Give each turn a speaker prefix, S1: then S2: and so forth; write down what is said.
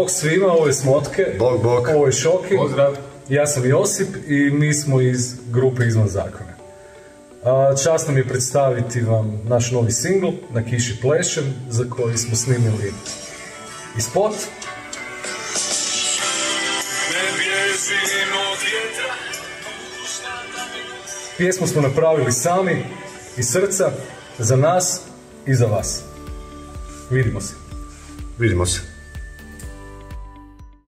S1: Bog svima, ovo je Smotke,
S2: Bog.
S1: Ovo je Šoki,
S3: Pozdrav.
S1: ja sam Josip i mi smo iz grupe Izvan zakona. Čast nam je predstaviti vam naš novi singl Na kiši plešem, za koji smo snimili i spot. Pjesmu smo napravili sami, iz srca, za nas i za vas. Vidimo se.
S2: Vidimo se.